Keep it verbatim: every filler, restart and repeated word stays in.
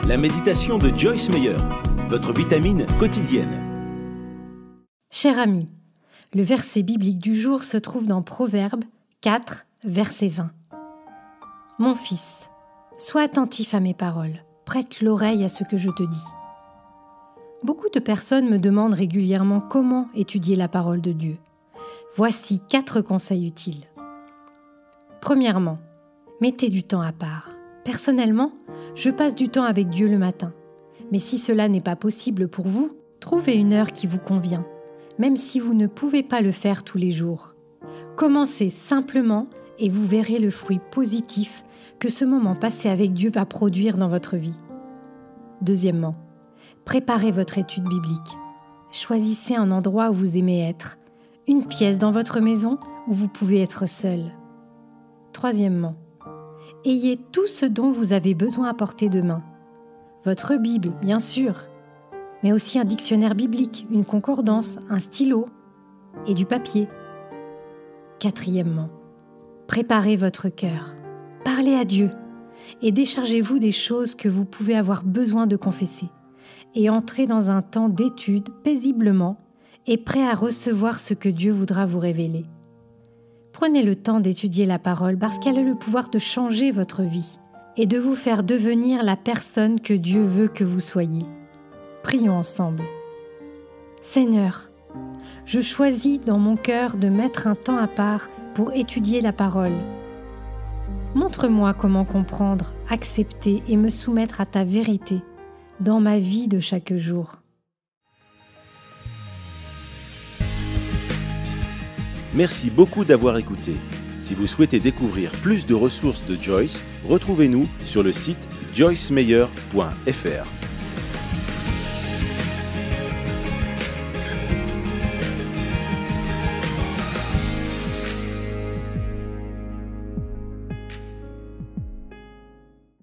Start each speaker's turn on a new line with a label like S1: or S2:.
S1: la méditation de Joyce Meyer, votre vitamine quotidienne.
S2: Cher ami, le verset biblique du jour se trouve dans Proverbes quatre, verset vingt. Mon fils, sois attentif à mes paroles, prête l'oreille à ce que je te dis. Beaucoup de personnes me demandent régulièrement comment étudier la parole de Dieu. Voici quatre conseils utiles. Premièrement, mettez du temps à part. Personnellement, je passe du temps avec Dieu le matin. Mais si cela n'est pas possible pour vous, trouvez une heure qui vous convient, même si vous ne pouvez pas le faire tous les jours. Commencez simplement et vous verrez le fruit positif que ce moment passé avec Dieu va produire dans votre vie. Deuxièmement, préparez votre étude biblique. Choisissez un endroit où vous aimez être, une pièce dans votre maison où vous pouvez être seul. Troisièmement, ayez tout ce dont vous avez besoin à portée de main. Votre Bible, bien sûr, mais aussi un dictionnaire biblique, une concordance, un stylo et du papier. Quatrièmement, préparez votre cœur. Parlez à Dieu et déchargez-vous des choses que vous pouvez avoir besoin de confesser et entrez dans un temps d'étude paisiblement et prêt à recevoir ce que Dieu voudra vous révéler. Prenez le temps d'étudier la parole parce qu'elle a le pouvoir de changer votre vie et de vous faire devenir la personne que Dieu veut que vous soyez. Prions ensemble. Seigneur, je choisis dans mon cœur de mettre un temps à part pour étudier la parole. Montre-moi comment comprendre, accepter et me soumettre à ta vérité dans ma vie de chaque jour.
S1: Merci beaucoup d'avoir écouté. Si vous souhaitez découvrir plus de ressources de Joyce, retrouvez-nous sur le site joyce meyer point f r.